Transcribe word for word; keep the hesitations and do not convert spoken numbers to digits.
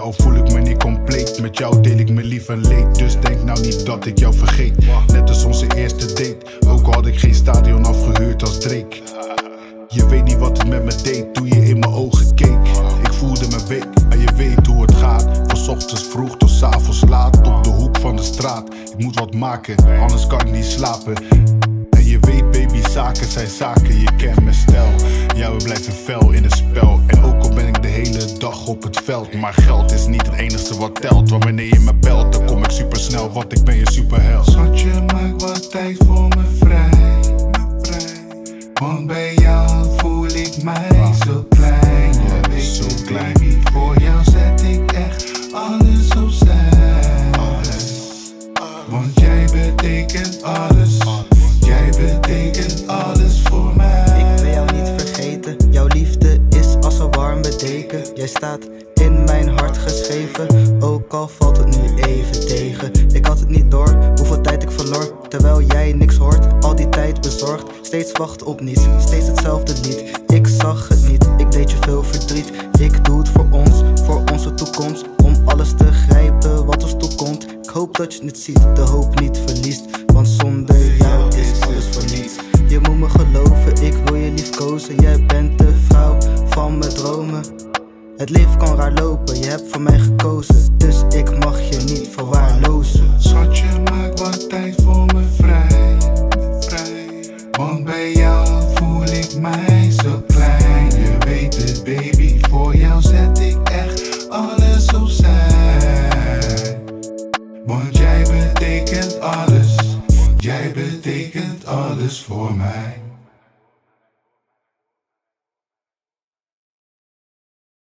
al voel ik me niet compleet. Met jou deel ik mijn lief en leed. Dus denk nou niet dat ik jou vergeet. Net als onze eerste date. Ook al had ik geen stadion afgehuurd als Drake. Je weet niet wat het met me deed toen je in mijn ogen keek. Ik voelde me week en je weet hoe het gaat. Van 's ochtends vroeg tot 's avonds laat. Op de hoek van de straat. Ik moet wat maken, anders kan ik niet slapen. En je weet baby, zaken zijn zaken. Je kent mijn stijl. Ja, we blijven fel in het spel. En ook al ben ik de hele dag op het veld. Maar geld is niet het enige wat telt. Want wanneer je me belt, dan kom ik super snel. Want ik ben je superheld. Schatje, maak wat tijd voor me vrij. Want bij jou voel ik mij zo klein. Je weet Zo het, klein. baby, voor jou zet ik echt alles opzij. Want jij betekent alles. Jij betekent alles voor mij. Ik ben jou niet vergeten. Jouw liefde is als een warme deken. Jij staat in mijn hart geschreven. Ook al valt het nu even tegen. Ik had het niet door, hoeveel tijd ik verloor. Terwijl jij niks hoort, al die tijd bezorgd. Steeds wachten op niets, steeds hetzelfde lied. Ik zag het niet, ik deed je veel verdriet. Ik doe het voor ons, voor onze toekomst. Om alles te grijpen wat ons toekomt. Ik hoop dat je het niet ziet, de hoop niet verliest. Want zonder jou is alles voor niets. Je moet me geloven, ik wil je liefkozen. Jij bent de vrouw van mijn dromen. Het leven kan raar lopen, je hebt voor mij gekozen. Dus ik mag je niet verwaarlozen. Schatje, maak wat tijd voor me vrij. Want bij jou voel ik mij zo klein. Je weet het baby, voor jou zet ik echt alles opzij. Want jij betekent alles. Jij betekent alles voor mij.